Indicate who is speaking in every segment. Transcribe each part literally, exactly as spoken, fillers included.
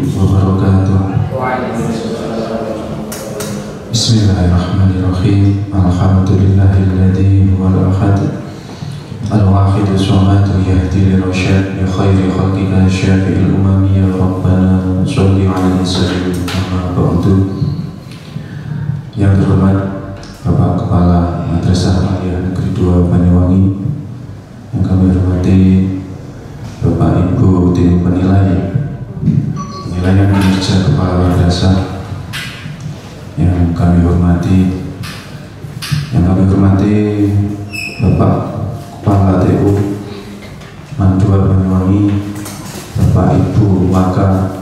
Speaker 1: wabarakatuh. Bismillahirrahmanirrahim. Alhamdulillahilladzi huwal ahad al-wahid as-samad yahdi lirrasyad bi khairi khalqika syafi'il umami ya rabbana sholli 'alaihi wasallam. Amma ba'du. Yang terhormat Bapak Kepala Madrasah Aliyah Negeri dua Banyuwangi, yang kami hormati Bapak Ibu tim penilai penilaian kinerja Kepala Madrasah, yang kami hormati yang kami hormati Bapak Kepala T U Man dua Banyuwangi, Bapak Ibu Waka,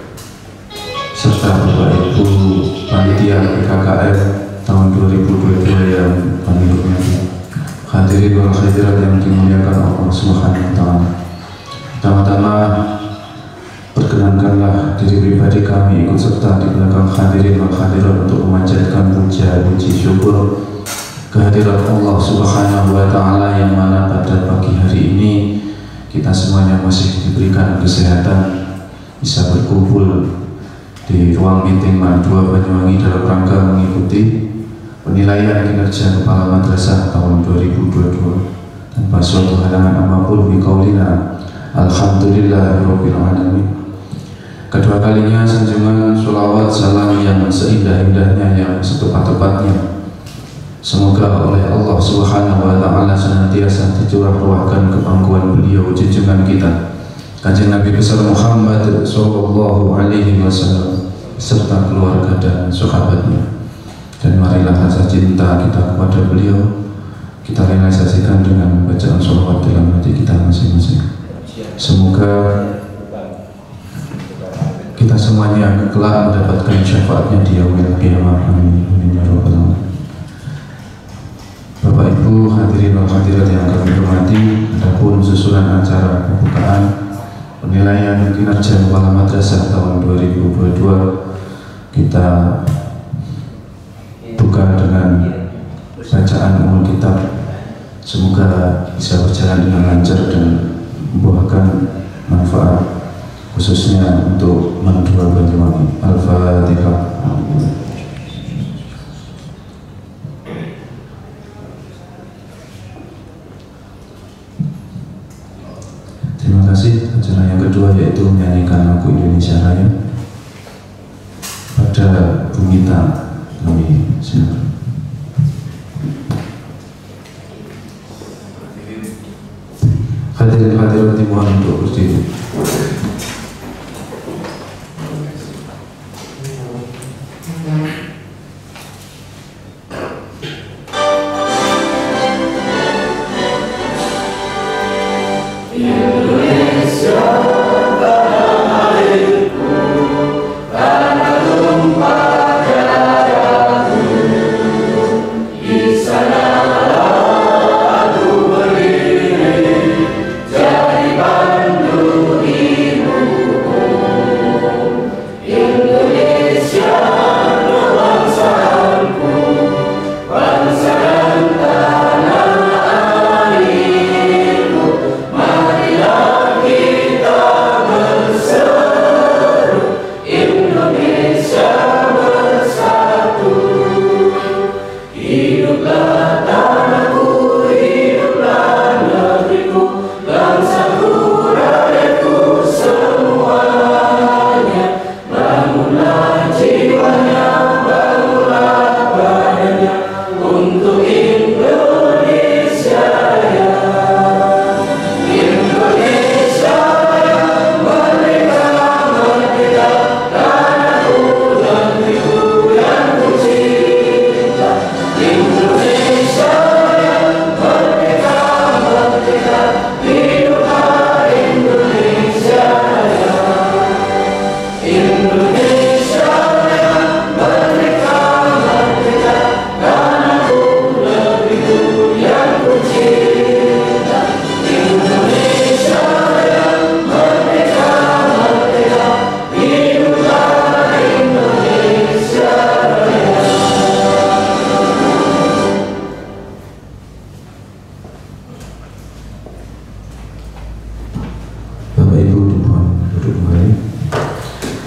Speaker 1: serta Bapak Ibu Panitia P K K M tahun dua ribu dua puluh dua yang kami hormati. Hadirin wal hadirat yang dimuliakan Allah Subhanahu wa taala. Pertama-tama perkenankanlah diri pribadi kami ikut serta di belakang hadirin wal hadirat untuk memanjatkan puja puji syukur kehadirat Allah Subhanahu wa taala, yang mana pada pagi hari ini kita semuanya masih diberikan kesehatan, bisa berkumpul di ruang meeting Man dua Banyuwangi dalam rangka mengikuti penilaian kinerja Kepala Madrasah tahun dua ribu dua puluh dua tanpa suatu halangan apapun. Biqaulina alhamdulillahirabbil alamin. Kedua kalinya sanjungan sholawat salam yang seindah-indahnya, yang setepat-tepatnya semoga oleh Allah Subhanahu wa taala senantiasa dicurah-curahkan ke pangkuan beliau junjungan kita Kanjeng Nabi besar Muhammad sallallahu alaihi wasallam serta keluarga dan sahabatnya. Dan marilah rasa cinta kita kepada beliau kita realisasikan dengan bacaan sholawat dalam hati kita masing-masing. Semoga kita semuanya kelak mendapatkan syafaatnya di yaumil qiyamah. Amin ya rabbal alamin. Bapak Ibu hadirin wal hadirat yang kami hormati, adapun susunan acara pembukaan penilaian kinerja Kepala Madrasah tahun dua ribu dua puluh dua kita buka dengan bacaan umum kitab. Semoga bisa berjalan dengan lancar dan membuahkan manfaat khususnya untuk Man dua Banyuwangi. Al-Fatihah. Terima kasih. Acara yang kedua yaitu menyanyikan lagu Indonesia Raya pada Bumita. Kami silakan. Hadirin hadirat dimohon untuk berdiri.
Speaker 2: Jadi Bandung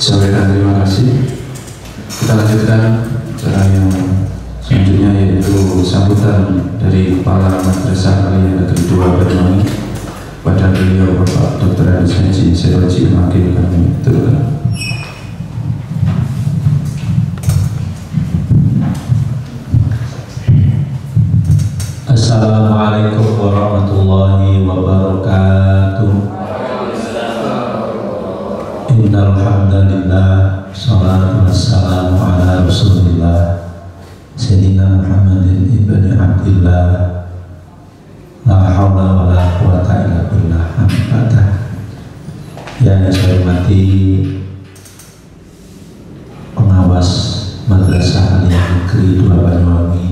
Speaker 1: sampaikan terima kasih. Kita lanjutkan acara yang selanjutnya, yaitu sambutan dari Kepala Madrasah Aliyah Negeri dua Banyuwangi pada beliau Bapak Doktor Andes Haji Seroji Makin kami turunkan.
Speaker 2: Assalamualaikum warahmatullahi wabarakatuh. Innal hamdalillah, shalatu wassalamu ala Rasulillah Sayyidina Muhammadin ibni Abdillah, la haula wa la quwata illa billah. Amin. Yang saya hormati pengawas Madrasah Aliyah Negeri dua Banyuwangi,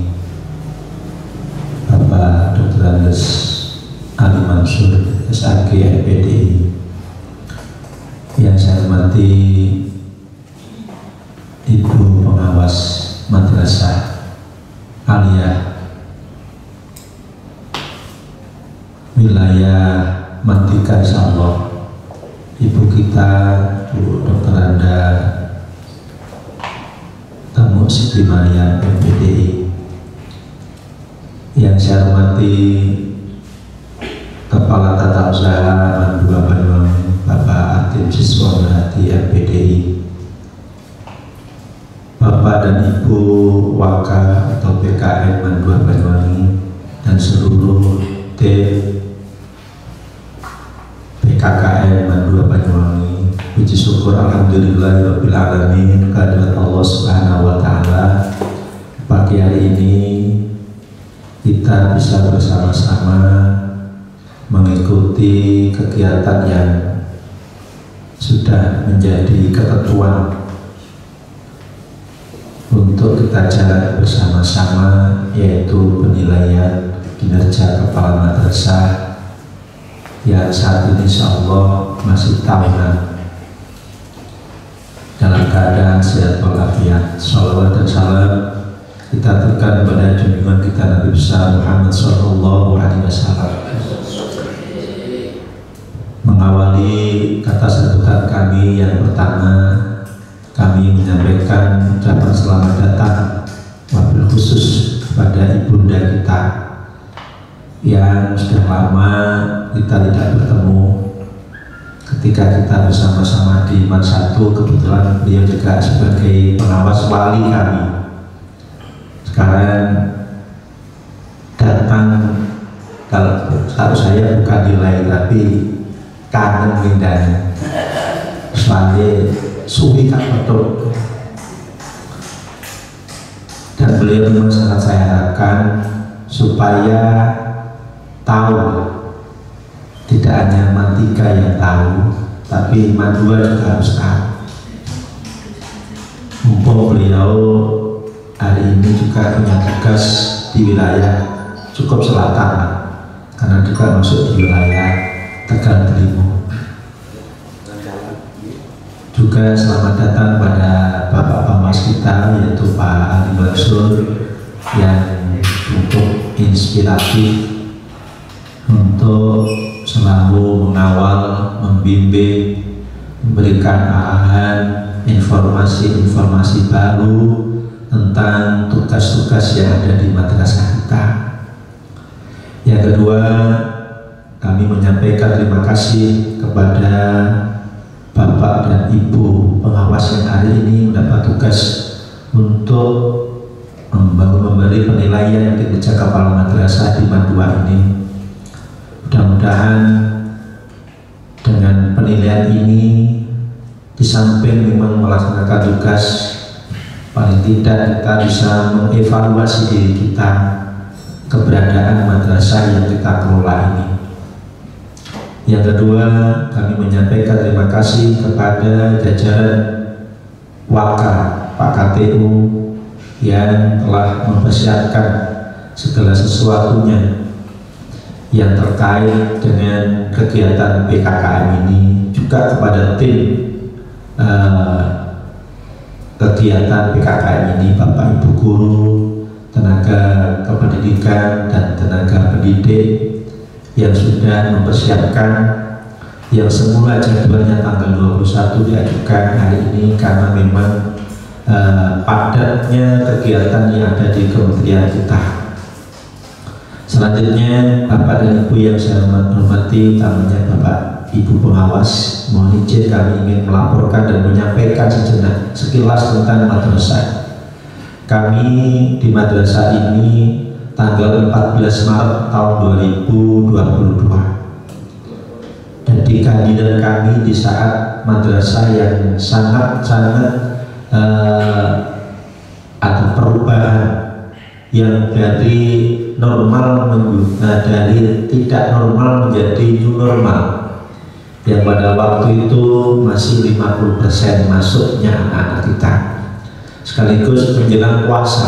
Speaker 2: Bapak Doktor Andes Ali Mansur S A G M P D I. Yang saya hormati Ibu Pengawas Madrasah Aliyah wilayah Mantika, insyaallah, Ibu kita Bu Dokter Anda Tamu Siti Maryam M P D I. Yang saya hormati Kepala Tata Usaha Mandua Banyuwangi Bapak Atim Siswa Merhati M P D I, Bapak dan Ibu Waka atau P K M Mandua Banyuwangi, dan seluruh tim P K K M Mandua Banyuwangi. Puji syukur alhamdulillahirabbil alamin kehadirat Allah Subhanahu wa taala. Pagi hari ini kita bisa bersama-sama mengikuti kegiatan yang sudah menjadi ketentuan untuk kita jalan bersama-sama, yaitu penilaian kinerja kepala madrasah yang saat ini insya Allah masih tahunan dalam keadaan sehat walafiat. Shalawat dan salam kita aturkan kepada junjungan kita Nabi besar Muhammad Sallallahu Alaihi Wasallam. Mengawali kata sambutan kami yang pertama, kami menyampaikan ucapan selamat datang wabil khusus kepada ibunda kita yang sudah lama kita tidak bertemu. Ketika kita bersama-sama di Man satu, kebetulan beliau juga sebagai pengawas wali kami. Sekarang datang, kalau status saya bukan nilai tapi kangen mindanya, soalnya suwi kan betul. Dan beliau memang sangat saya harapkan supaya tahu, tidak hanya Mantika yang tahu, tapi Mandua juga harus tahu. Mumpung beliau hari ini juga punya tugas di wilayah cukup selatan, karena juga masuk di wilayah Tegal Telimu. Juga selamat datang pada Bapak Pengawas kita, yaitu Pak Ali Mansur, yang untuk inspiratif untuk selalu mengawal, membimbing, memberikan arahan, informasi-informasi baru tentang tugas-tugas yang ada di madrasah kita. Yang kedua, kami menyampaikan terima kasih kepada Bapak dan Ibu pengawas yang hari ini mendapat tugas untuk memberi penilaian kinerja kepala madrasah di Mandua ini. Mudah-mudahan dengan penilaian ini, di samping memang melaksanakan tugas, paling tidak kita bisa mengevaluasi diri kita, keberadaan madrasah yang kita kelola ini. Yang kedua, kami menyampaikan terima kasih kepada jajaran Waka Pak K T U yang telah mempersiapkan segala sesuatunya yang terkait dengan kegiatan P K K M ini, juga kepada tim uh, kegiatan P K K M ini, Bapak Ibu guru, tenaga kependidikan dan tenaga pendidik yang sudah mempersiapkan yang semula jadwalnya tanggal dua puluh satu diajukan hari ini karena memang uh, padatnya kegiatan yang ada di kementerian kita. Selanjutnya Bapak dan Ibu yang saya hormati, utamanya Bapak Ibu pengawas, mohon izin kami ingin melaporkan dan menyampaikan sejenak sekilas tentang madrasah. Kami di madrasah ini tanggal empat belas Maret tahun dua ribu dua puluh dua. Jadi kehadiran kami di saat madrasah yang sangat-sangat uh, ada perubahan yang dari normal nah, dari tidak normal menjadi new normal, yang pada waktu itu masih lima puluh persen masuknya anak-anak kita sekaligus menjelang puasa.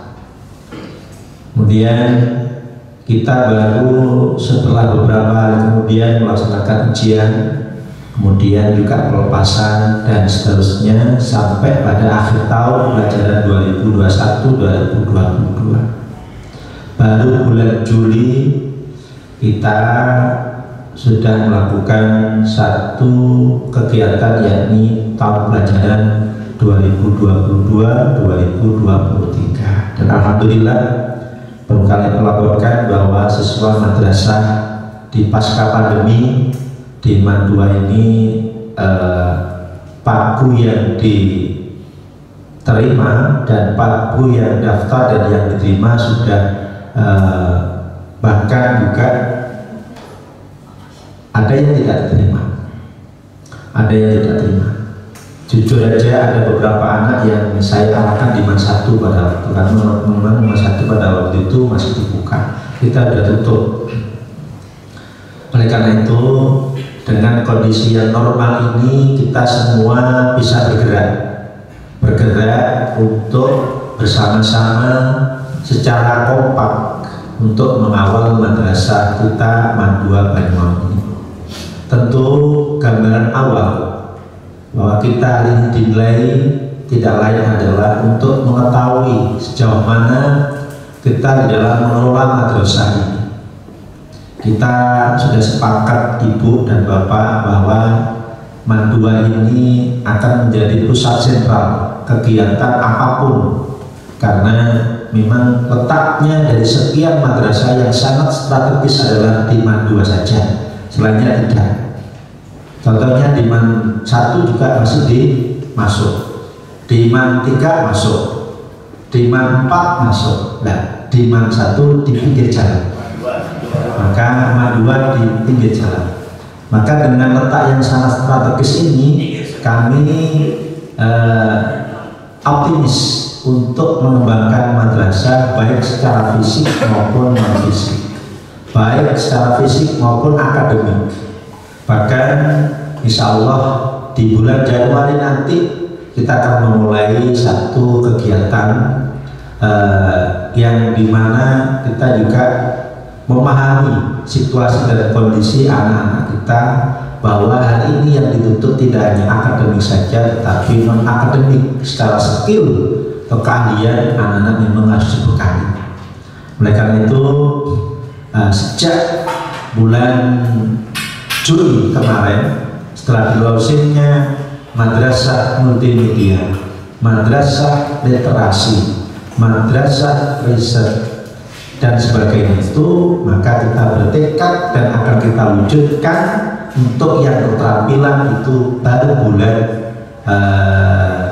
Speaker 2: Kemudian kita baru setelah beberapa hari kemudian melaksanakan ujian, kemudian juga pelepasan dan seterusnya sampai pada akhir tahun pelajaran dua ribu dua puluh satu dua ribu dua puluh dua. Baru bulan Juli kita sudah melakukan satu kegiatan, yakni tahun pelajaran dua ribu dua puluh dua dua ribu dua puluh tiga, dan alhamdulillah perlu kami melaporkan bahwa siswa madrasah di pasca pandemi di Mandua ini eh, pagu yang diterima dan pagu yang daftar dan yang diterima sudah eh, bahkan juga ada yang tidak diterima, ada yang tidak terima. Jujur aja ada beberapa anak yang saya arahkan di M A N satu pada waktu, karena memang M A N satu pada waktu itu masih dibuka, kita sudah tutup. Oleh karena itu, dengan kondisi yang normal ini kita semua bisa bergerak bergerak untuk bersama-sama secara kompak untuk mengawal madrasah kita Mandua Banyuwangi. Tentu gambaran awal bahwa kita hari ini dinilai tidak lain adalah untuk mengetahui sejauh mana kita di dalam mengelola madrasah ini. Kita sudah sepakat Ibu dan Bapak bahwa Mandua ini akan menjadi pusat sentral kegiatan apapun, karena memang letaknya dari sekian madrasah yang sangat strategis adalah di Mandua saja, selainnya tidak. Contohnya di M A N satu juga masih di masuk, di M A N tiga masuk, di M A N empat masuk, nah di M A N satu di pinggir jalan, maka M A N dua di pinggir jalan. Maka dengan letak yang sangat strategis ini kami eh, optimis untuk mengembangkan madrasah baik secara fisik maupun non fisik, baik secara fisik maupun akademik. Bahkan insya Allah di bulan Januari nanti kita akan memulai satu kegiatan uh, yang dimana kita juga memahami situasi dan kondisi anak-anak kita, bahwa hari ini yang dituntut tidak hanya akademik saja tetapi non akademik, secara skill atau keahlian anak-anak memang harus dibekali. Oleh karena itu uh, sejak bulan Juli kemarin, setelah dilaunchingnya madrasah multimedia, madrasah literasi, madrasah riset dan sebagainya itu, maka kita bertekad dan akan kita wujudkan untuk yang keterampilan itu baru bulan uh,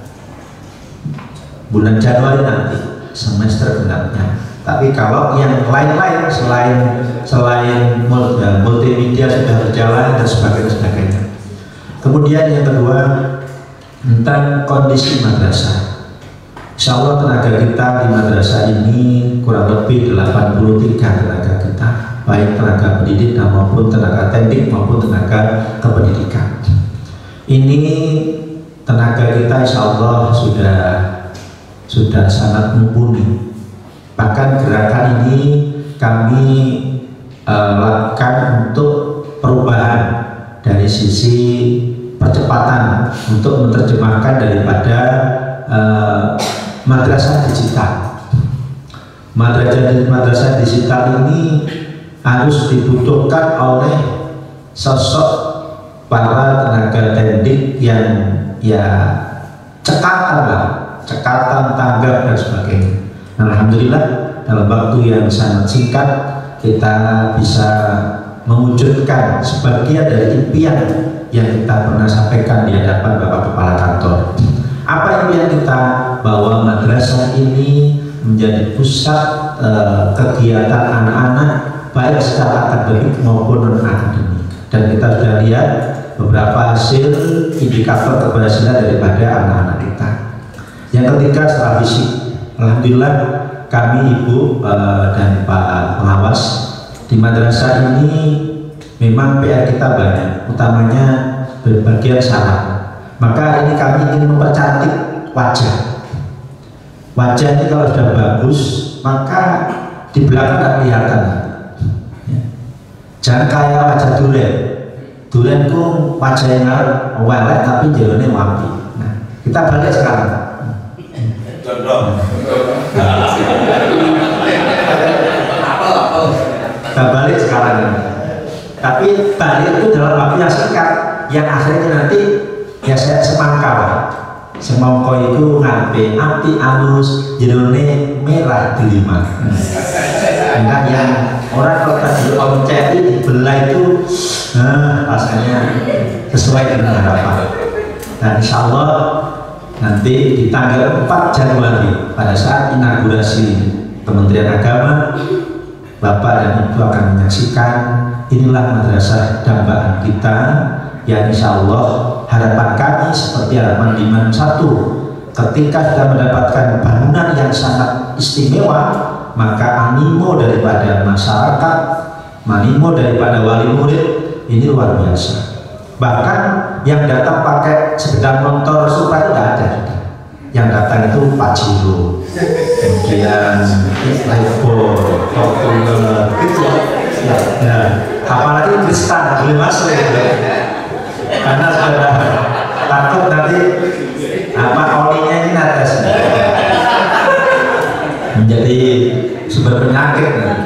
Speaker 2: bulan Januari nanti, semester genapnya. Tapi kalau yang lain-lain selain selain multimedia sudah berjalan dan sebagainya, sebagainya. Kemudian yang kedua tentang kondisi madrasah. Insya Allah tenaga kita di madrasah ini kurang lebih delapan puluh tiga tenaga kita, baik tenaga pendidik maupun tenaga teknik maupun tenaga kependidikan. Ini tenaga kita insya Allah sudah sudah sangat mumpuni. Bahkan gerakan ini kami uh, lakukan untuk perubahan dari sisi percepatan untuk menerjemahkan daripada uh, madrasah digital. Madrasah, madrasah digital ini harus dibutuhkan oleh sosok para tenaga teknik yang ya cekatan lah, cekatan, tanggap dan sebagainya. Alhamdulillah dalam waktu yang sangat singkat kita bisa mewujudkan sebagian dari impian yang kita pernah sampaikan di hadapan Bapak Kepala Kantor. Apa impian kita? Bahwa madrasah ini menjadi pusat uh, kegiatan anak-anak baik secara akademik maupun non akademik. Dan kita sudah lihat beberapa hasil indikator keberhasilan daripada anak-anak kita. Yang ketiga secara fisik, alhamdulillah kami ibu uh, dan Pak pengawas di madrasah ini memang P R kita banyak, utamanya berbagian saraf. Maka ini kami ingin mempercantik wajah. Wajah ini kalau sudah bagus, maka di belakang tidak kelihatan. Jangan kayak wajah durian. Durian itu wajah yang welek tapi jalannya wapi. Nah, kita balik sekarang. Kita balik sekarang. Tapi balik itu dalam waktu yang singkat, yang akhirnya nanti ya saya semangka lah. Semangka itu ngape api alus jerone merah delima. Enggak yang orang kalau tadi om ceri dibelah itu nah, rasanya sesuai dengan harapan. Dan insya Allah nanti di tanggal empat Januari pada saat inaugurasi Kementerian Agama, Bapak dan Ibu akan menyaksikan inilah madrasah dambaan kita yang insya Allah harapan kami seperti harapan Diman satu, ketika sudah mendapatkan bangunan yang sangat istimewa, maka animo daripada masyarakat, animo daripada wali murid ini luar biasa. Bahkan yang datang pakai sepeda motor Supra itu tidak ada, yang datang itu Pajero, kemudian Levo, Popular, gitu ya. Nah, apalagi Kristan boleh masuk ya. Karena sudah takut nanti apa olinya ini atas menjadi sumber penyakit.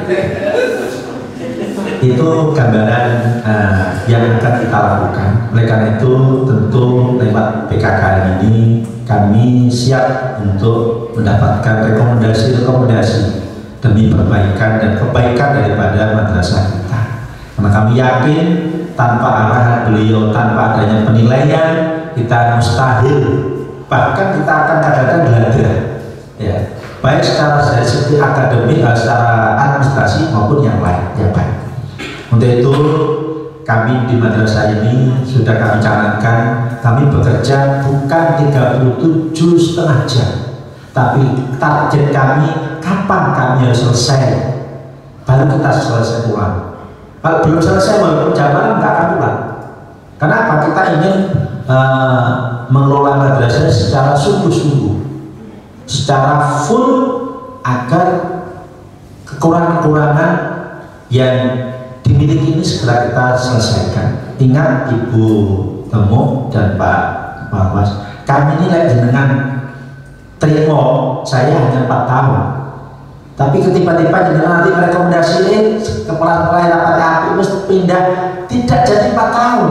Speaker 2: Itu gambaran uh, yang akan kita lakukan. Oleh karena itu tentu lewat P K K ini kami siap untuk mendapatkan rekomendasi-rekomendasi demi perbaikan dan kebaikan daripada madrasah kita. Karena kami yakin tanpa arahan beliau, tanpa adanya penilaian, kita mustahil, bahkan kita akan kadang-kadang belajar ya, baik secara dari segi akademik, secara administrasi maupun yang lain yang baik. Untuk itu kami di madrasah ini sudah kami canangkan, kami bekerja bukan tiga puluh tujuh setengah jam, tapi target kami kapan kami harus selesai, baru kita selesai pulang. Kalau belum selesai walaupun jam malam nggak akan pulang. Kenapa? Kita ingin uh, mengelola madrasah secara sungguh-sungguh, secara full agar kekurangan-kekurangan yang dimiliki ini segera kita selesaikan. Ingat Ibu Temu dan Pak Bawas, kami ini lagi jenengan terima saya hanya empat tahun. Tapi tiba-tiba jenengan nanti merekomendasi kepala-kepala rapat api mesti pindah, tidak jadi empat tahun.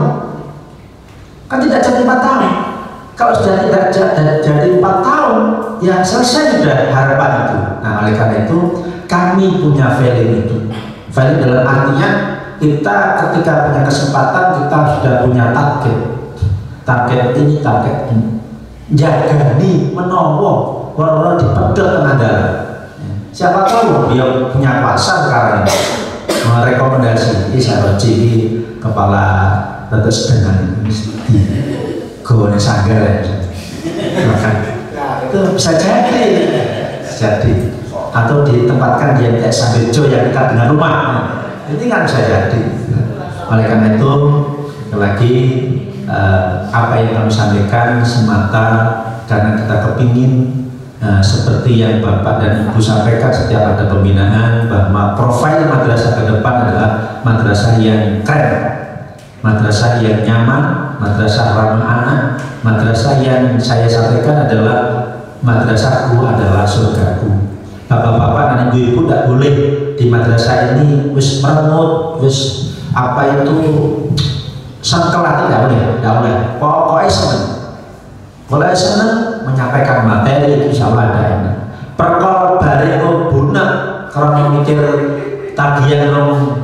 Speaker 2: Kan tidak jadi empat tahun. Kalau sudah tidak jadi empat tahun, ya selesai sudah harapan itu. Nah, oleh karena itu kami punya value itu. Value dalam artinya kita ketika punya kesempatan kita sudah punya target. Target ini, target ini. Jaga nih, menompo, orang-orang dipedot tengah dalam. Siapa tahu dia punya kuasa sekarang ini merekomendasi ini saya ini kepala tetes dengan ini gone sanggar ya, maka itu bisa jadi jadi atau ditempatkan di M T S Sambejo yang dekat dengan rumah, ini kan bisa jadi. Oleh karena itu lagi eh, apa yang kami sampaikan semata karena kita kepingin Nah, seperti yang Bapak dan Ibu sampaikan setiap ada pembinaan bahwa profil madrasah ke depan adalah madrasah yang keren, madrasah yang nyaman, madrasah ramah anak, madrasah yang saya sampaikan adalah madrasahku adalah surgaku. Bapak-bapak dan ibu-ibu tidak boleh di madrasah ini wis merengut, wis apa itu sengkelat tidak boleh, tidak boleh. Pokoknya seneng, boleh seneng menyampaikan materi itu insya Allah ada ini. Perkara bareng bunak karena mikir tagihan rom.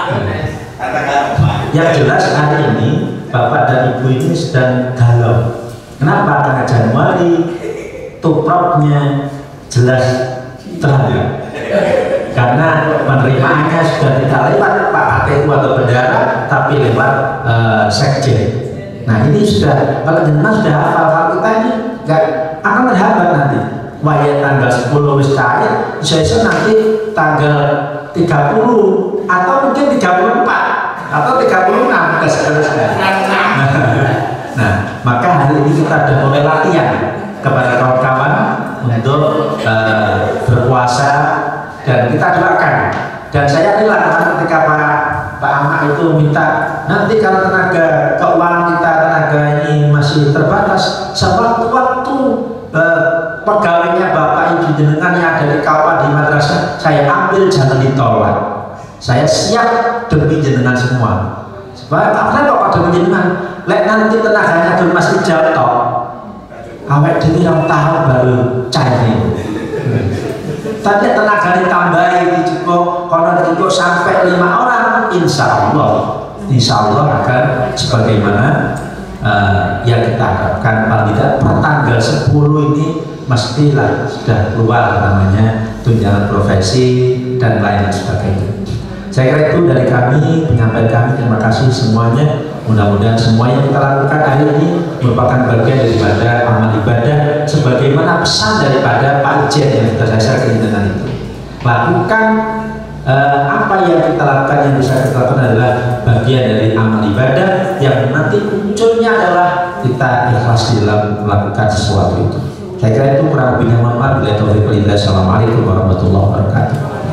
Speaker 2: Yang jelas hari ini bapak dan ibu ini sedang galau. Kenapa? Karena Januari tuproknya jelas terang. Karena penerimaannya sudah tidak lewat Pak K P U atau bendara, tapi lewat uh, sekjen. Nah ini sudah, kalau jenengan sudah hafal, kalau kita ini nggak akan terhambat nanti. Waya tanggal sepuluh wis cair, bisa nanti tanggal tiga puluh atau mungkin tiga puluh empat atau tiga puluh enam dan seterusnya. Nah maka hari ini kita sudah mulai latihan kepada kawan-kawan untuk uh, berpuasa. Dan kita doakan, dan saya rela ketika Pak Pak Ahmad itu minta nanti kalau tenaga keuangan kita tenaga ini masih terbatas, sewaktu-waktu eh, pegawainya Bapak Ibu jenengan yang ada di kawan di madrasah saya ambil, jangan ditolak. Saya siap demi jenengan semua. Sebab apa kok demi jenengan? Lek nanti tenaganya itu masih jatuh, awet demi yang tahu baru cair. Tapi tenaga ditambahi cukup, kalau cukup sampai lima orang, insya Allah, insya Allah akan sebagaimana uh, yang kita harapkan. Paling tidak per tanggal sepuluh ini mestilah sudah keluar namanya tunjangan profesi dan lain sebagainya. Saya kira itu dari kami, penyampaian kami. Terima kasih semuanya. Mudah-mudahan semua yang kita lakukan hari ini merupakan bagian daripada amal ibadah, sebagaimana pesan daripada Pak Ijen yang sudah saya share dengan itu. Lakukan eh, apa yang kita lakukan, yang bisa kita lakukan adalah bagian dari amal ibadah yang nanti munculnya adalah kita ikhlas di dalam melakukan sesuatu itu. Saya kira itu kurang lebihnya. Mohon maaf. Bila taufiq wal hidayah. Assalamualaikum warahmatullahi wabarakatuh.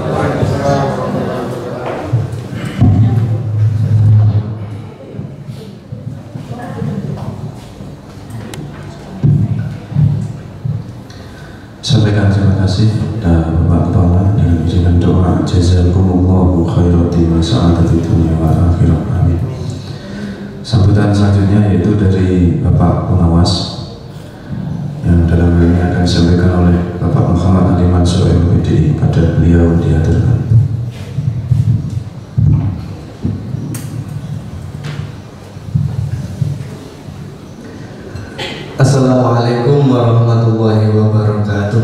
Speaker 1: Sampaikan terima kasih dan Bapak Kepala dengan ucapan doa jazakumullahu khairati wa sa'adati dunia wa akhirah. Amin. Sambutan selanjutnya yaitu dari Bapak Pengawas yang dalam hal ini akan disampaikan oleh Bapak Muhammad Ali Mansur M P D I. Pada beliau diaturkan.
Speaker 3: Assalamualaikum warahmatullahi wabarakatuh.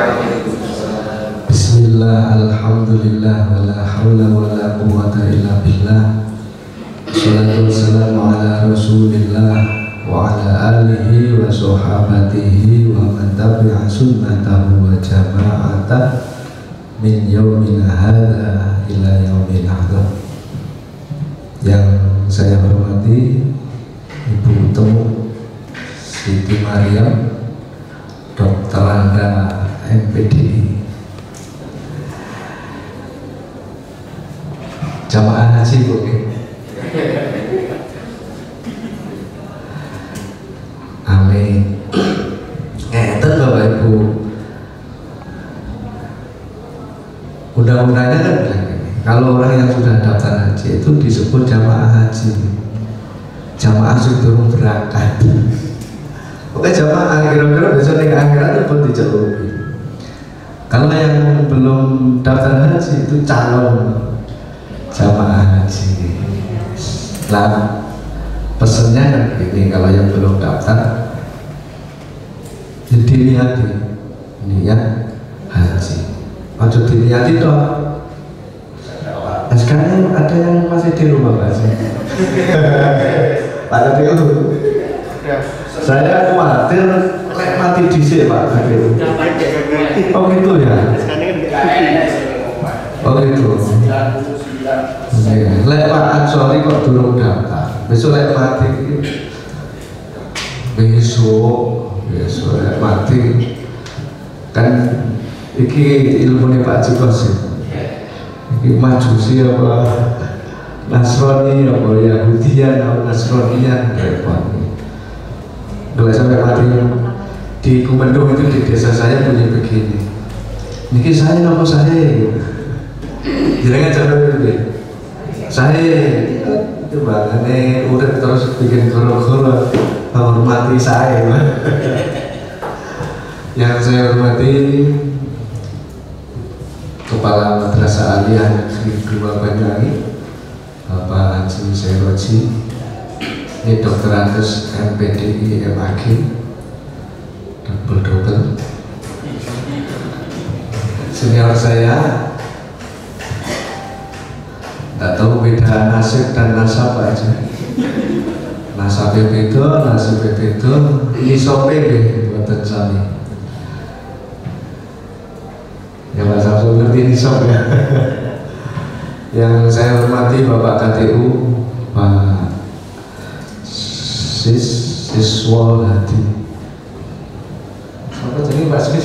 Speaker 3: Bismillah, alhamdulillah, wa la hawla wa la quwwata illa billah. Assalatu wassalamu ala rasulillah wa ala alihi wa sahabatihi wa man tabi'a sunnatahu wa jama'atah min yaumina hadha ila yaumil akhir. Yang saya hormati Ibu Temu Siti Mariam, Dokter Anda M P D I, jamaah haji Bu. Amin. Ngeten Bapak Ibu, undang-undangnya kan bilang ini, kalau orang yang sudah daftar haji itu disebut jamaah haji, jamaah sebelum berangkat. Oke jamaah kira-kira besok nih akhirat pun dicelupi. Kalau yang belum daftar haji itu calon jamaah haji. Lah pesennya kan begini, kalau yang belum daftar jadi dilihat niat haji. Waktu dilihat itu nah, sekarang ada yang masih di rumah Pak sih. Ada dulu. Saya khawatir lek mati dhisik Pak. Oh gitu ya. Oh gitu. Lek Pak Ansori kok durung daftar. Besok lek mati. Besok, besok lek mati. Kan iki ilmune Pak Cikos. Iki Majusi apa Nasrani apa Yahudian atau Nasranian repot. Kalau sampai mati di Kumendung itu di desa saya punya begini. Niki saya nama saya. Jangan cara begini. Saya itu makanya urip terus bikin goro-goro menghormati saya. Yang saya hormati Kepala Madrasah Aliyah Negeri dua Banyuwangi Bapak Haji Sairoji, ini Dokter Andes M P D I M A G double-double. Senior saya, tidak tahu beda nasib dan nasab aja. Nasabnya beda, nasibnya beda, ini sopir buatan sami. Ya Mas Samsul ngerti nisab ya. Yang saya hormati Bapak K T U, Pak Sis Siswal Hadi. Apa jadi Pak Sis?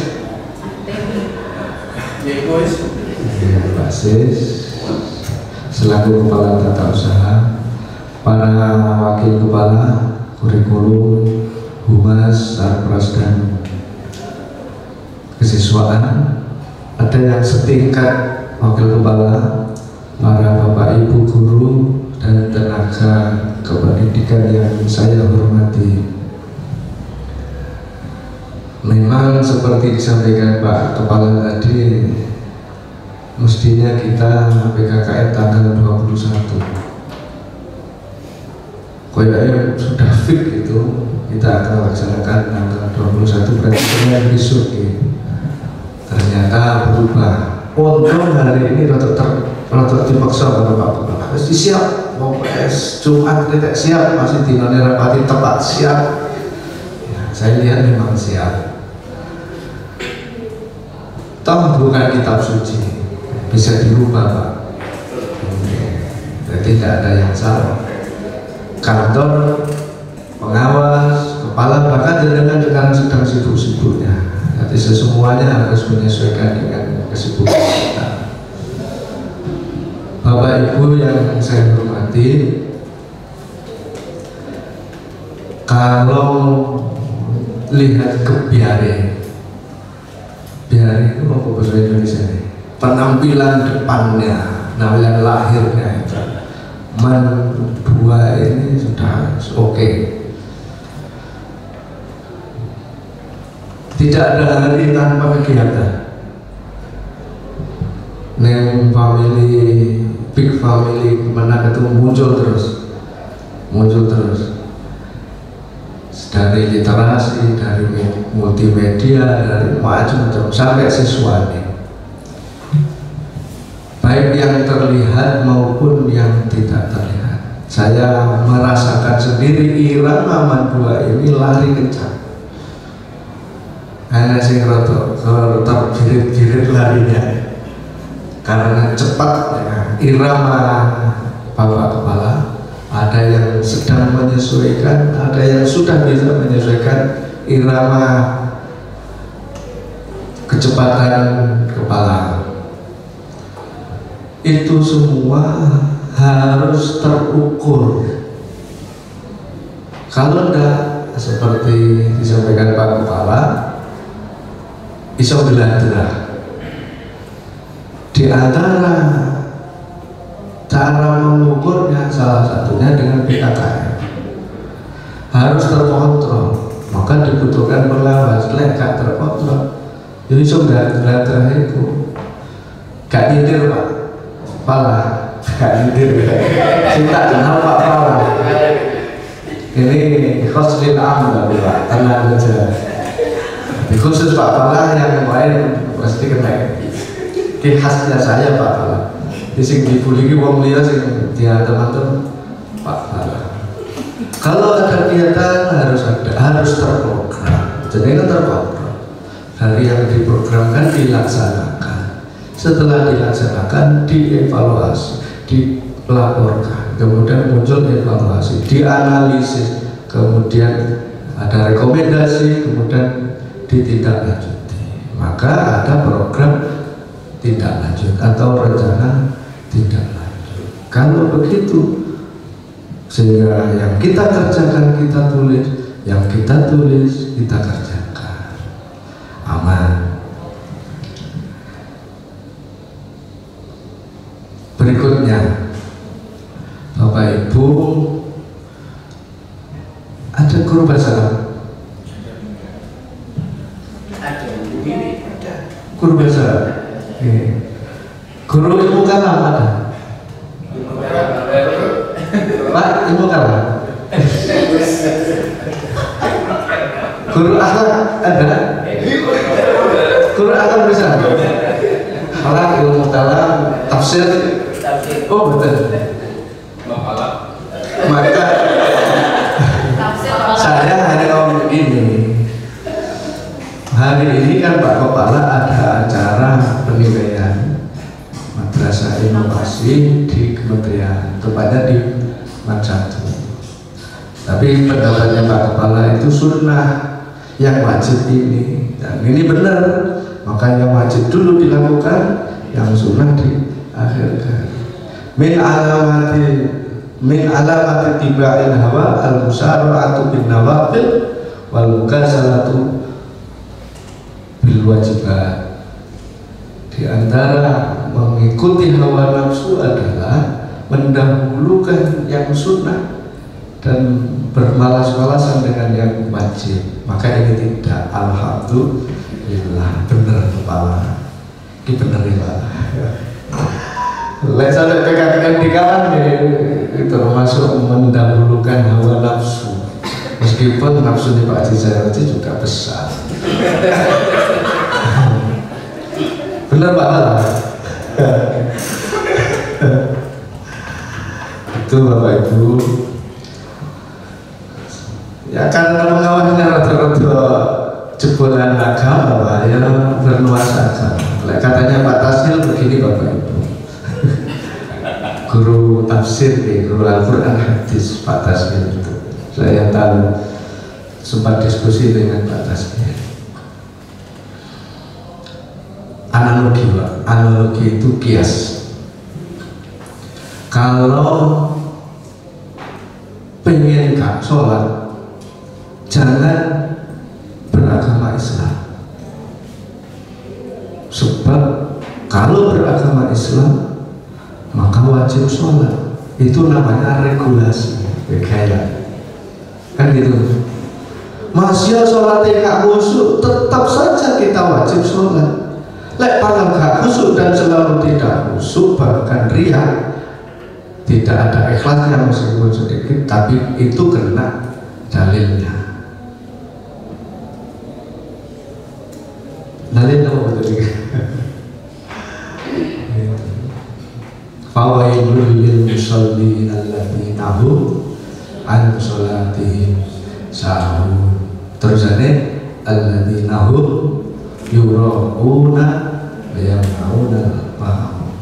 Speaker 3: Ya, Pak Sis selaku Kepala Tata Usaha, para Wakil Kepala Kurikulum, Humas, Sarpras dan Kesiswaan, ada yang setingkat Wakil Kepala, para Bapak Ibu Guru dan tenaga kependidikan yang saya hormati. Memang seperti disampaikan Pak Kepala tadi, mestinya kita P K K M tanggal dua puluh satu kayaknya sudah fit itu kita akan laksanakan tanggal dua puluh satu, berarti Senin besok ya. Ternyata berubah. Untung hari ini rotok ter rotok dipaksa kalau Pak Kepala pasti siap, mau P S Jumat tidak siap, masih dinone rapati tepat siap ya, saya lihat memang siap. Toh bukan kitab suci, bisa dirubah Pak. Jadi tidak ada yang salah. Kantor, pengawas, kepala, bahkan dengan dengan sedang sibuk-sibuknya. Jadi semuanya harus menyesuaikan dengan kesibukan kita. Bapak Ibu yang saya hormati, kalau lihat ke biare, biare itu apa bahasa Indonesia ini? Penampilan depannya, penampilan lahirnya itu, man dua ini sudah oke. Okay. Tidak ada hari tanpa kegiatan. Neng family, big family, kemana itu muncul terus, muncul terus. Dari literasi, dari multimedia, dari macam-macam sampai siswanya. Baik yang terlihat maupun yang tidak terlihat. Saya merasakan sendiri irama mandua ini lari kencang. Hanya sing rotok tergirit-girit larinya karena cepat ya. Irama Bapak Kepala, ada yang sedang menyesuaikan, ada yang sudah bisa menyesuaikan irama kecepatan kepala. Itu semua harus terukur. Kalau tidak seperti disampaikan Pak Kepala, iso beladra. Di antara cara mengukurnya salah satunya dengan P K K M harus terkontrol, maka dibutuhkan pengawas. Lek gak terkontrol, jadi iso beladra itu gak nyitir Pak Kepala, gak nyitir. Cinta kenal Pak Kepala. Ini khoslil am Pak, tenang aja. Khusus Pak Kepala yang lain pasti kena. Ini khasnya saya Pak Kepala. Di sini dibully wong liya sing dia teman-teman Pak Kepala. Kalau ada kegiatan harus ada, harus terprogram. Jadi kan terkontrol. Dari yang diprogramkan dilaksanakan. Setelah dilaksanakan dievaluasi, dilaporkan, kemudian muncul evaluasi, dianalisis, kemudian ada rekomendasi, kemudian ditindaklanjuti. Maka ada program tindak lanjut atau rencana tindak lanjut. Kalau begitu, sehingga yang kita kerjakan kita tulis, yang kita tulis kita kerjakan, aman. Berikutnya, Bapak Bapak Ibu, ada guru bahasa Arab?
Speaker 4: Ada.
Speaker 3: Guru bahasa Arab? Oke. Guru ilmu kalam ada? Pak, ilmu kalam? Guru akhlak ada? Guru akhlak bisa? Akhlak, ilmu kalam, tafsir? Oh betul. Maka saya hari om ini hari ini kan Pak Kepala ada acara penilaian madrasah inovasi di kementerian, tepatnya di Madsatu. Tapi pendapatnya Pak Kepala itu sunnah, yang wajib ini, dan ini benar, maka yang wajib dulu dilakukan, yang sunnah diakhirkan. Min alamati min alamati tiba'il hawa al-musara'atu bin nawafil wal mukasalatu bil wajibat. Di antara mengikuti hawa nafsu adalah mendahulukan yang sunnah dan bermalas-malasan dengan yang wajib. Maka ini tidak. Alhamdulillah, benar kepala. Ini benar ya Pak. Lek sampai pegang di kawan itu termasuk mendahulukan hawa nafsu, meskipun nafsu di Pak Haji Zairoti juga besar. Benar Pak? Itu Bapak Ibu. Ya karena pengawasnya rata-rata jebolan agama Pak, ya bernuansa agama. Lek katanya Pak Tasnil begini Bapak Ibu. Guru tafsir, nih, guru Al-Quran hadis Pak Tasnil itu. Saya tahu, sempat diskusi dengan Pak Tasnil. Analogi Pak, analogi itu kias. Kalau pengen gak sholat, jangan beragama Islam. Sebab kalau beragama Islam maka wajib sholat, itu namanya regulasi kayak kan gitu. Masih sholatnya gak khusyuk, tetap saja kita wajib sholat. Lek padahal gak khusyuk dan selalu tidak khusyuk, bahkan riya, tidak ada ikhlasnya meskipun sedikit, tapi itu kena dalilnya. Dalilnya apa betul? Fawailul lil musallin alladzina hum an sholatihim sahun. Terusannya alladzina hum yura'una wa yamna'una al-ma'un.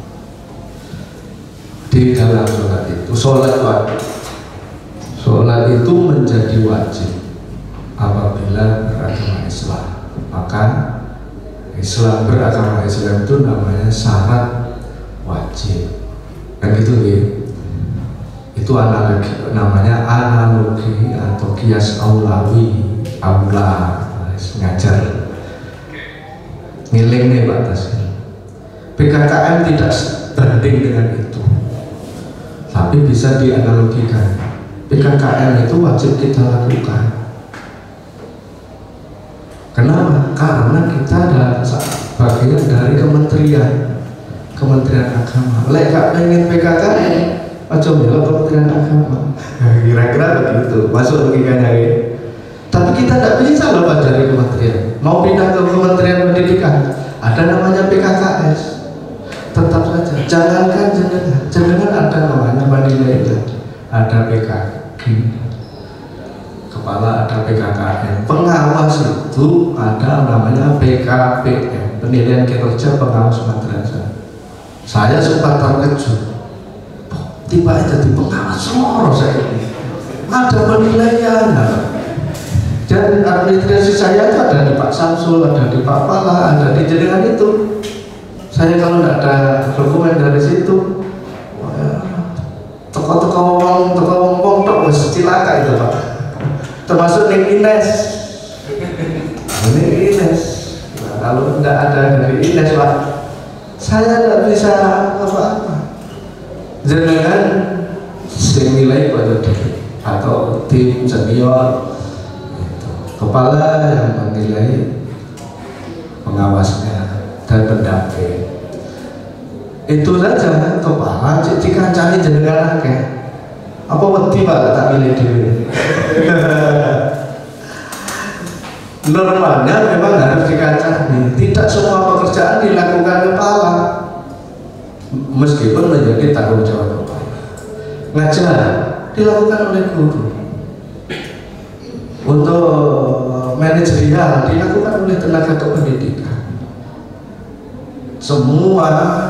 Speaker 3: Di dalam sholat itu, sholat wajib, sholat itu menjadi wajib apabila beragama Islam. Maka Islam, beragama Islam itu namanya syarat wajib. Dan gitu ya, itu analogi, namanya analogi atau kias aulawi, aula, ngajar ngiling nih Pak Tasnil. P K K M tidak banding dengan itu, tapi bisa dianalogikan. P K K M itu wajib kita lakukan. Kenapa? Karena kita adalah bagian dari kementerian Kementerian Agama. Lek gak pengen P K K M, aja bela Kementerian Agama. Kira-kira begitu, masuk logikanya ya. Tapi kita tidak bisa lepas dari kementerian. Mau pindah ke Kementerian Pendidikan, ada namanya P K K S. Tetap saja, jangankan jenengan, jenengan ada namanya penilaian, ada P K G, kepala ada P K K M, pengawas itu ada namanya P K P M, penilaian kinerja pengawas madrasah. Saya sempat terkejut, tiba jadi pengawas semua saya ini, ada penilaian. Dan administrasi saya itu ada di Pak Samsul, ada di Pak Pala, ada di jenengan itu. Saya kalau tidak ada dokumen dari situ, toko-toko wong, toko wong wong tok wis cilaka itu Pak. Termasuk ning Ines. Ini Ines. Nah, kalau tidak ada dari Ines Pak, saya tidak bisa apa-apa. Jenengan sing menilai pada diri atau tim senior gitu. Kepala yang menilai pengawasnya dan pendamping. Itu saja kepala dikancani jenengan akeh. Apa wedi Pak tak milih dhewe. Normalnya memang harus dikancani. Tidak semua pekerjaan dilakukan kepala. Meskipun menjadi tanggung jawab kepala. Ngajar dilakukan oleh guru. Untuk manajerial dilakukan oleh tenaga kependidikan. Semua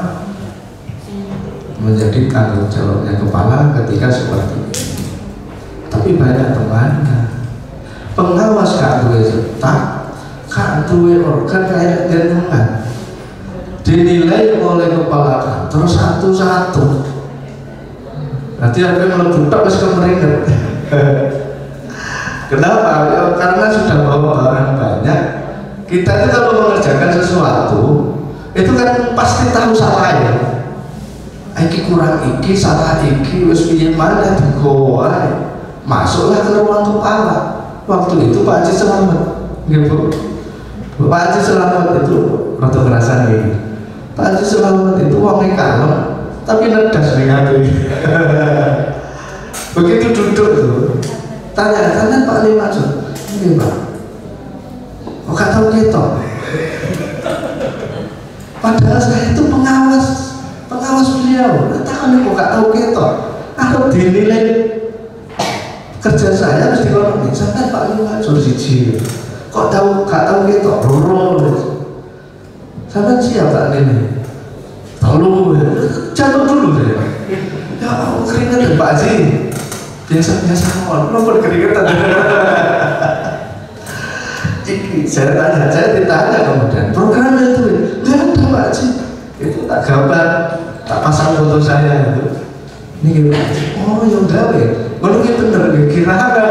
Speaker 3: menjadi tanggung jawabnya kepala ketika seperti ini. Tapi banyak temannya pengawas gak duwe setak, gak duwe organ kayak jenengan, dinilai oleh kepala kantor satu-satu. Nanti ada yang melebutak terus kemeringet. Kenapa? Ya, karena sudah bawa barang banyak. Kita itu kalau mengerjakan sesuatu itu kan pasti tahu salahnya. Iki kurang iki, salah iki, wis piye mana digowae. Masuklah ke ruang kepala. Waktu itu Pak Haji Selamat, gitu. Pak Haji Selamat itu rada kerasan ini. Pak Haji Selamat itu wongnya kalem, tapi nedas nih hati. Begitu duduk tuh, tanya, tanya Pak Ali Mansur, ini Pak, kok gak tahu kita? Padahal saya itu pengawas. Pengawas beliau, takkan kok gak tahu kita. Harus dinilai kerja saya harus dikonomi. Sampai Pak Lima suruh siji. Kok tahu gak tahu kita? Roro. Sampai siapa ini? Tolong, jatuh dulu deh. Ya Allah, keringetan Pak Haji. Biasa-biasa awal, kenapa keringetan? Saya tanya, saya ditanya kemudian program itu nggak ada Pak Haji. Itu tak gambar, tak pasang foto saya itu. Ini gimana? Oh yang gawe, menurutnya bener, kira apa?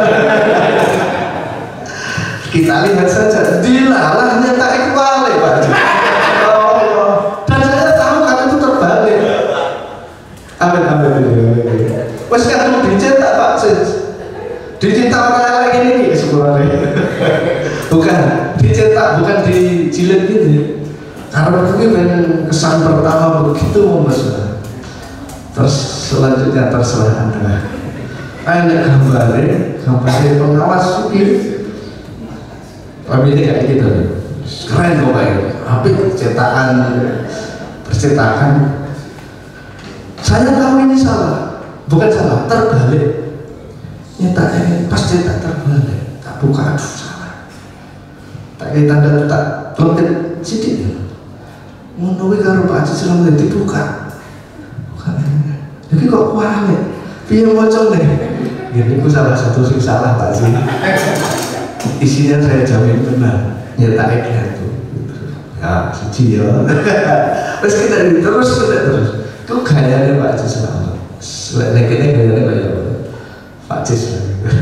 Speaker 3: Kita lihat saja, dilalah nyetak kepala Pak Haji. Oh, dan saya tahu kalau itu terbalik. Amin amin amin. Wes kan dicetak Pak Sis, dicetak orang lagi ini sebenarnya. Bukan dicetak, bukan dijilid gitu. Karena itu kan kesan pertama begitu mesra. Terus selanjutnya terserah Anda. Ada gambarnya, gambarnya pengawas ini. Tapi ini kayak gitu nih. Keren kok kayak. Apa cetakan, percetakan. Saya tahu ini salah, bukan salah, terbalik. Nyetaknya pas cetak terbalik, tak buka aduh salah. Tak kayak tanda tak lengket sidik. Menuwi karo Pak Haji Selamat dibuka. Bukan. Jadi kok kuat nih? Piye macane? Ini ku salah satu sing salah Pak Haji. Isinya saya jamin benar. Nyetaknya itu. Ya, siji ya. Terus kita terus kita terus. Itu gayanya Pak Haji Selamat. Nek kene gayane kaya Pak Haji Selamat.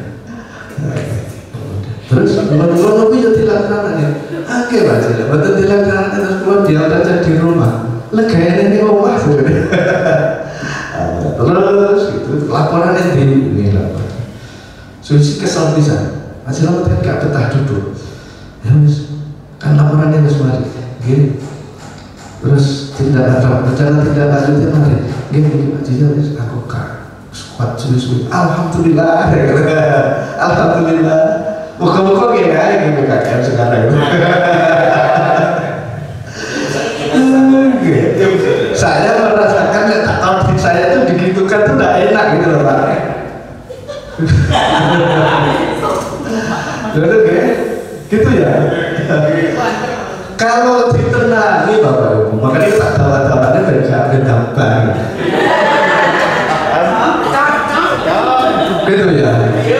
Speaker 3: Terus menurut aku jadi lakukan oke Pak Haji, betul dilakukan terus keluar dia udah jadi rumah lega ini rumah sebenarnya. Terus itu laporan di ini laporan susi kesal bisa masih lama kan gak betah duduk ya mis kan laporannya harus mari gini terus tidak ada berjalan tidak lanjutnya mari gini Pak Haji aku kak kuat suwi-suwi alhamdulillah alhamdulillah. Muka-muka gini aja gini kakek sekarang. Saya merasakan tak tahu saya itu digitukan tuh tidak enak gitu loh Pak. Gitu ya, gitu ya. Kalau ditenangi Bapak Ibu, makanya tak tahu-tahuannya beda-beda banget. Gitu ya.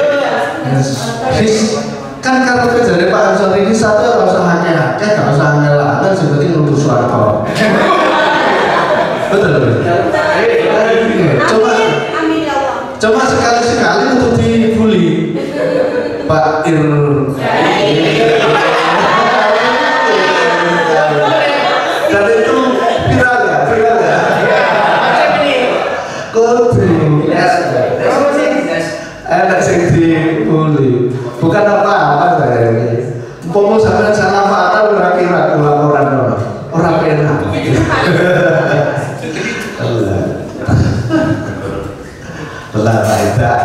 Speaker 3: Kan kalau dari Pak Ansor ini satu harus hake-hake, gak usah angel-angel seperti nunggu suara. Betul betul. Coba, coba sekali-sekali untuk dibully Pak Ir. Dan itu viral ya, viral ya. Kode. belah tidak.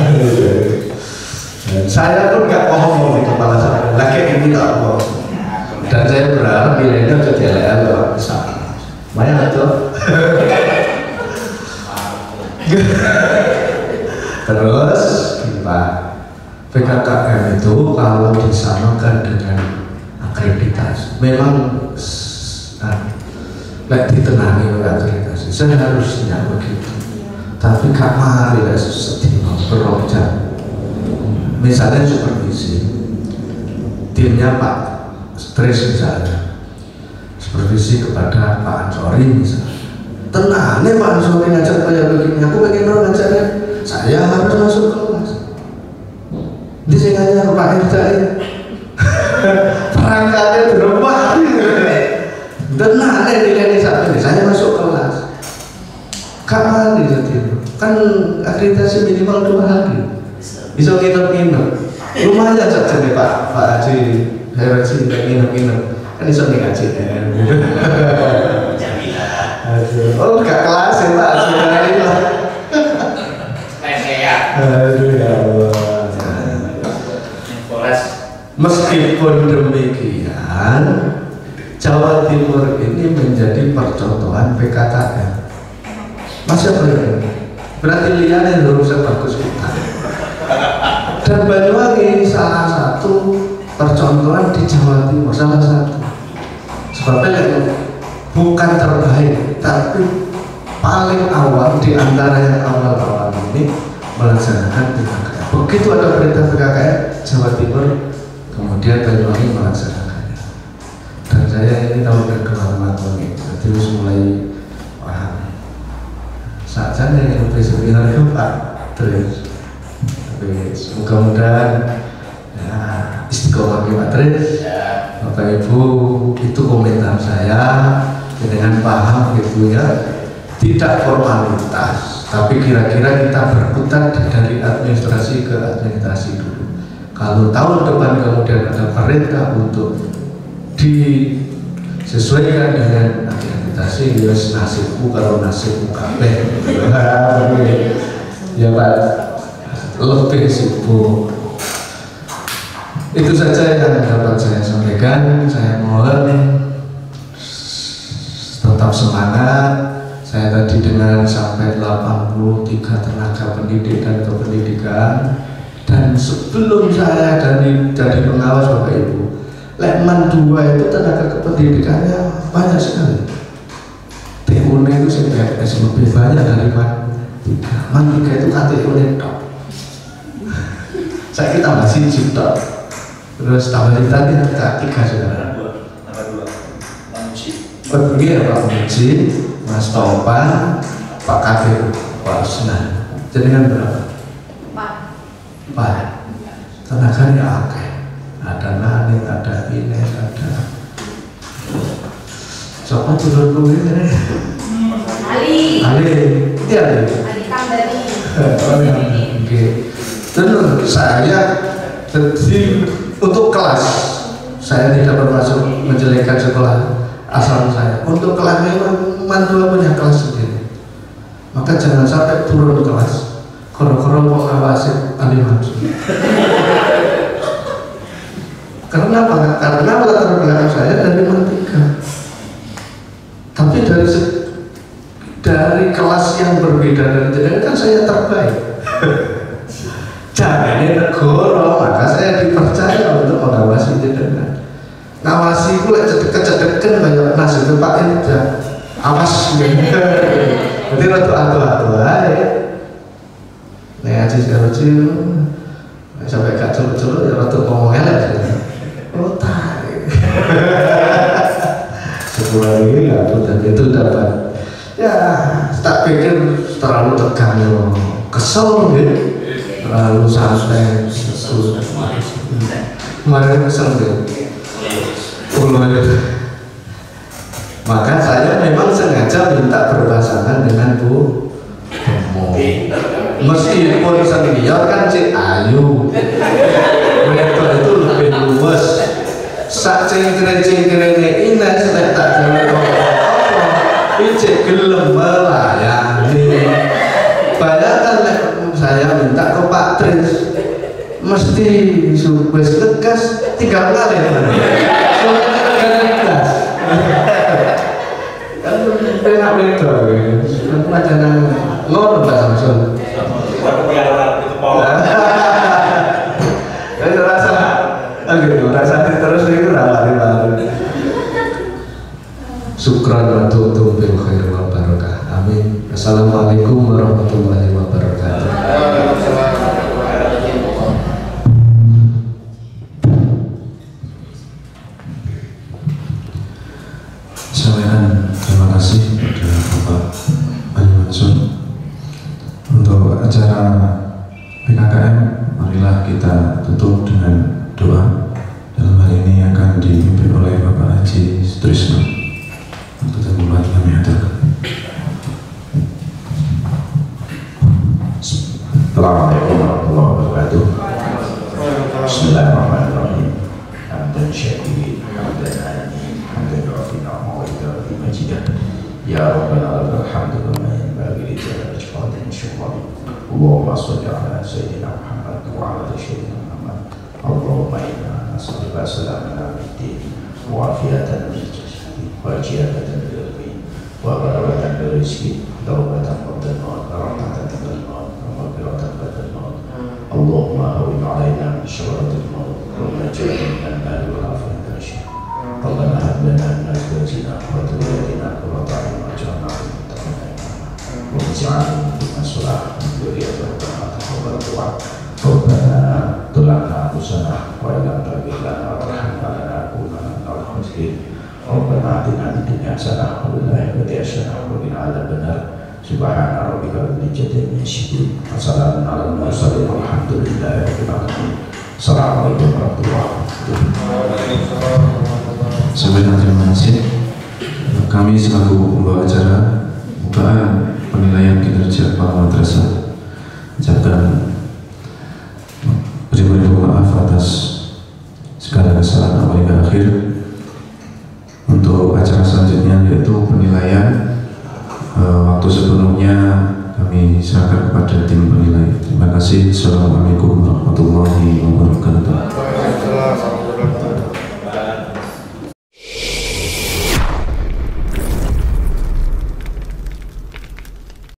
Speaker 3: Saya pun nggak ngomong di kepala saya, lagi ini tak ngomong. Dan saya berharap milenial jadi L L lewat besar. Banyak tuh. Terus kita P K K M itu kalau disamakan dengan akreditasi, memang nah, ditenangi oleh akreditasi seharusnya begitu. Tapi gak mari lah sedih berojak. Misalnya supervisi, timnya Pak Stres misalnya, supervisi kepada Pak Ansori misalnya. Tenang, nih Pak Ansori ngajar kayak begini, aku pengen orang ngajarnya, saya harus masuk kelas. Di sini Pak Irja ya, perangkatnya berubah. Tenang, nih nilai satu ini, saya masuk kelas. Kapan jadi? Kan akreditasi minimal dua hari. Bisa nginep-nginep. Lumayan saja nih Pak Pak Haji. Saya masih nginep-nginep. Kan bisa nih ngaji kan. Oh gak kelas ya Pak Haji. Aduh ya Allah. Meskipun demikian, Jawa Timur ini menjadi percontohan P K K M. Masih apa? Berarti lihat yang lurusnya bagus kita. Dan Banyuwangi salah satu percontohan di Jawa Timur, salah satu. Sebabnya bukan terbaik, tapi paling awal di antara yang awal-awal ini melaksanakan P K K M. Begitu ada perintah P K K M, Jawa Timur, kemudian Banyuwangi melaksanakannya. Dan saya ini tahu kedua ini, jadi mulai paham. Saja yang lebih seminar itu Pak Tris. Mudah-mudahan ya, istiqomah Pak Tris, Bapak Ibu, itu komentar saya dengan paham gitu ya, tidak formalitas, tapi kira-kira kita berputar dari administrasi ke administrasi dulu. Kalau tahun depan kemudian ada perintah untuk disesuaikan dengan administrasi, ya nasibku kalau nasibku kabeh. Ya Pak, lebih sibuk. Itu saja yang dapat saya sampaikan. Saya mohon tetap semangat. Saya tadi dengar sampai delapan puluh tiga tenaga pendidik dan kependidikan. Dan sebelum saya dari dari pengawas Bapak Ibu, Lekman dua itu tenaga kependidikannya banyak sekali. T U N itu sehingga lebih banyak dari Man tiga. Man tiga itu K T U N top. Saya kita masih cinta. Terus tambah tadi K tiga saudara. Tambah dua. Pergi ya Pak Muji, Mas Topan, Pak Kafir, Pak Usnan. Jadi kan berapa? Empat. Empat. Tenaganya oke. Ada Nani, ada Ines, ada siapa turun dulu ini? Ali. Ali. Iya Ali. Ali Kambari. Oh ya. Oke. Terus saya jadi untuk kelas saya tidak bermaksud menjelekkan sekolah asal saya. Untuk kelas memang mantua punya kelas sendiri. Maka jangan sampai turun kelas. Koro-koro mau ngawasin Ali Mansur. Karena apa? Karena latar belakang saya dari Mantika. Tapi dari dari kelas yang berbeda dari jenengan kan saya terbaik. Jangan negoro, maka saya dipercaya untuk mengawasi jenengan. Ngawasi pula cedek-cedekan banyak nas itu Pak Irja. Awas gitu. Jadi ratu atu-atu aja. Nek aja lucu. Sampai gak celuk-celuk ya ratu ngomong elek. Oh tarik. Sebuah ini ya, dan itu dapat. Ya, tak pikir terlalu tegang loh, kesel gitu, terlalu santai, sesuatu. Kemarin kesel gitu. Maka saya memang sengaja minta berpasangan dengan Bu Tomo. Meskipun senior kan Cik Ayu, mereka itu lebih luwes. Sak cengkere-cengkerene Ines nek tak jalan apa-apa iki gelem melayani. Bayangkan nek saya minta ke Pak Tris mesti subes tegas tiga kali soalnya tegas kan enak beda kan macam ngono Pak Samsul jadi rasa gitu rasa terus itu rawat-rawat syukran wa tu'tum bil khair wal barakah. Amin. Assalamualaikum warahmatullahi wabarakatuh.
Speaker 1: Sampaikan terima kasih kepada Bapak Ali Mansur untuk acara P K K M. Marilah kita tutup dengan doa. Dalam hari ini akan dipimpin oleh Bapak Haji Sutrisno. Kita mulai kami aturkan.
Speaker 4: Assalamualaikum warahmatullahi wabarakatuh. Bismillahirrahmanirrahim. Hamdan syakirin, hamdan alamin, hamdan rafina wa idari majidah. Ya Rabbana lakal hamdu kama yanbaghi li jalali wajhika insyaallah. Allahumma shalli ala sayyidina Muhammad wa ala sayyidina Muhammad. Allahumma inna nas'aluka salamatan fid-din wa afiyatan fil jasad wa jiyadatan fil ilmi wa barakatan fil rizqi tawbatan qabla al-maut wa rahmatan qabla al-maut wa maghfiratan ba'da al-maut. Allahumma hawwin 'alaina syarratal maut wa najjina min an-nar wa afiyatan syarr. Rabbana hab lana min azwajina wa dhurriyyatina qurrata a'yun waj'alna lil muttaqina imama. Wa ij'alna min as-salih dzurriyyatan taqabbal du'a. Rabbana tulana anfusana wa lam taghfir lana warhamna lanakunanna minal khasirin. Rabbana atina fid dunya hasanah wa fil akhirati hasanah wa qina adzabannar. Subhana rabbika rabbil izzati amma yasifun wa salamun alal mursalin walhamdulillahi rabbil alamin. Assalamualaikum warahmatullahi wabarakatuh.
Speaker 1: Sampaikan terima kasih. Kami selaku pembawa acara bukaan penilaian kinerja Kepala Madrasah ucapkan beri-beri maaf atas segala kesalahan awal hingga akhir. Untuk acara selanjutnya yaitu penilaian e, waktu sepenuhnya kami serahkan kepada tim penilai. Terima kasih. Assalamualaikum warahmatullahi wabarakatuh.